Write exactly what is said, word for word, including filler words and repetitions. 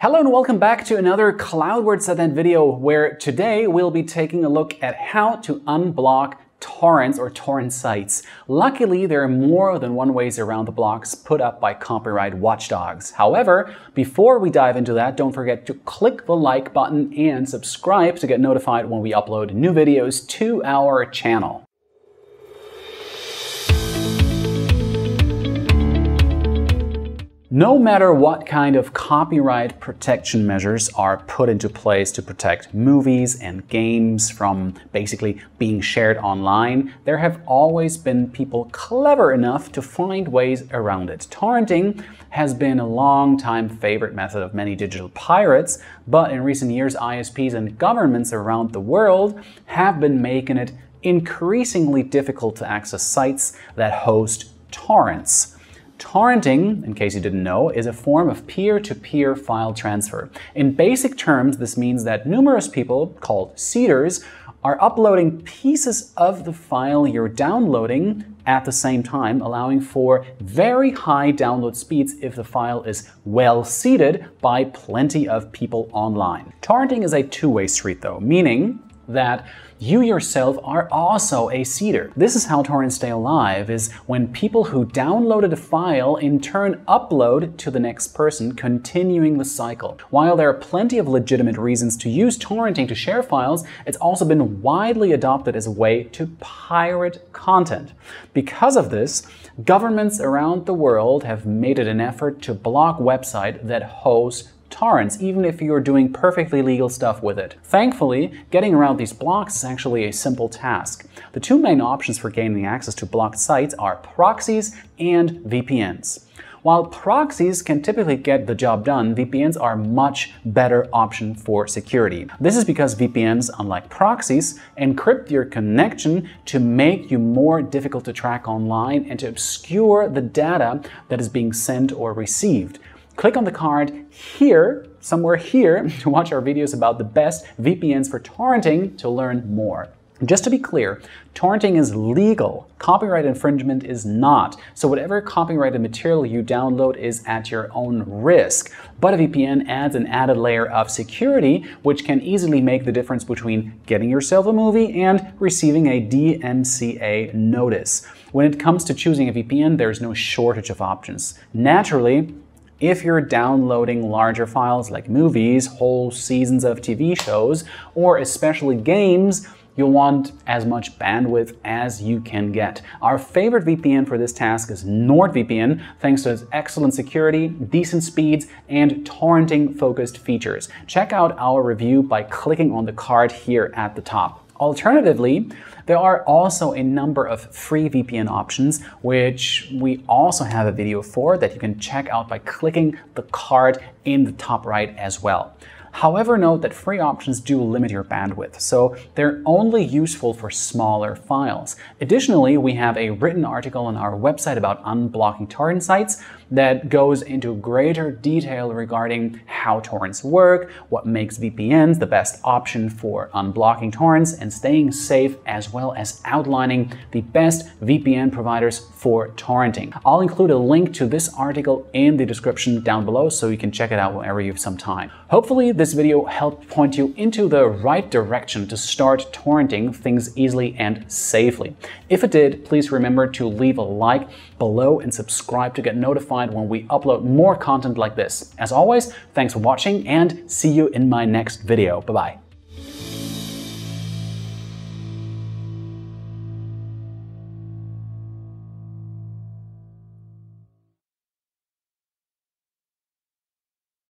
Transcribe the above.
Hello and welcome back to another Cloud Words at End video, where today we'll be taking a look at how to unblock torrents or torrent sites. Luckily, there are more than one ways around the blocks put up by copyright watchdogs. However, before we dive into that, don't forget to click the like button and subscribe to get notified when we upload new videos to our channel. No matter what kind of copyright protection measures are put into place to protect movies and games from basically being shared online, there have always been people clever enough to find ways around it. Torrenting has been a long-time favorite method of many digital pirates, but in recent years, I S Ps and governments around the world have been making it increasingly difficult to access sites that host torrents. Torrenting, in case you didn't know, is a form of peer-to-peer file transfer. In basic terms, this means that numerous people, called seeders, are uploading pieces of the file you're downloading at the same time, allowing for very high download speeds if the file is well seeded by plenty of people online. Torrenting is a two-way street though, meaning that you yourself are also a seeder. This is how torrents stay alive, is when people who downloaded a file in turn upload to the next person, continuing the cycle. While there are plenty of legitimate reasons to use torrenting to share files, it's also been widely adopted as a way to pirate content. Because of this, governments around the world have made it an effort to block websites that host torrents, even if you're doing perfectly legal stuff with it. Thankfully, getting around these blocks is actually a simple task. The two main options for gaining access to blocked sites are proxies and V P Ns. While proxies can typically get the job done, V P Ns are a much better option for security. This is because V P Ns, unlike proxies, encrypt your connection to make you more difficult to track online and to obscure the data that is being sent or received. Click on the card here, somewhere here, to watch our videos about the best V P Ns for torrenting to learn more. Just to be clear, torrenting is legal. Copyright infringement is not. So whatever copyrighted material you download is at your own risk. But a V P N adds an added layer of security, which can easily make the difference between getting yourself a movie and receiving a D M C A notice. When it comes to choosing a V P N, there's no shortage of options. Naturally, if you're downloading larger files like movies, whole seasons of T V shows, or especially games, you'll want as much bandwidth as you can get. Our favorite V P N for this task is NordVPN, thanks to its excellent security, decent speeds, and torrenting-focused features. Check out our review by clicking on the card here at the top. Alternatively, there are also a number of free V P N options, which we also have a video for that you can check out by clicking the card in the top right as well. However, note that free options do limit your bandwidth, so they're only useful for smaller files. Additionally, we have a written article on our website about unblocking torrent sites that goes into greater detail regarding how torrents work, what makes V P Ns the best option for unblocking torrents and staying safe, as well as outlining the best V P N providers for torrenting. I'll include a link to this article in the description down below so you can check it out whenever you have some time. Hopefully, this video helped point you into the right direction to start torrenting things easily and safely. If it did, please remember to leave a like below and subscribe to get notified when we upload more content like this. As always, thanks for watching and see you in my next video. Bye-bye.